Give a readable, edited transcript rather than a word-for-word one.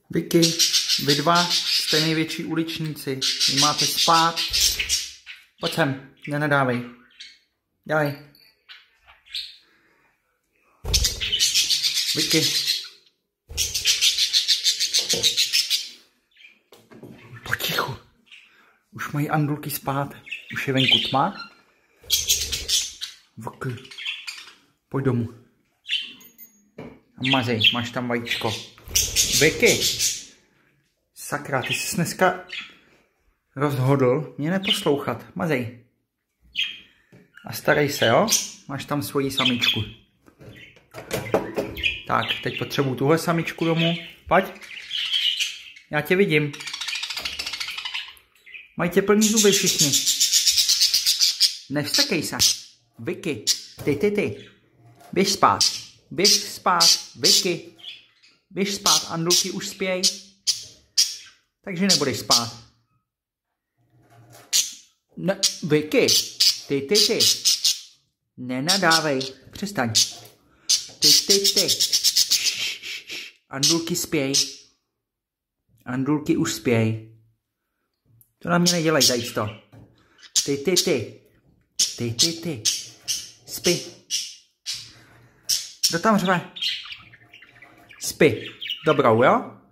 Vicky, vy dva jste největší uličníci. Vy máte spát. Pojď sem, nenadávej. Dělej. Vicky. Potichu. Už mají andulky spát. Už je venku tma. Vicky. Pojď domů. Mazej, máš tam vajíčko. Vicky. Sakra, ty jsi dneska rozhodl mě neposlouchat. Mazej. A starej se, jo? Máš tam svoji samičku. Tak, teď potřebuju tuhle samičku domů. Pojď. Já tě vidím. Mají tě plný zuby všichni. Nevstekej se. Vicky. Ty. Běž spát. Běž spát. Vicky. Běž spát. Andulky už spěj. Takže nebudeš spát. Ne, Vicky. Ty. Nenadávej. Přestaň. Ty. Andulky spěj. Andulky už spěj. To na mě nedělej, zajisto. Ty. Spí. Kdo tam řve? Spí. Dobrou, jo?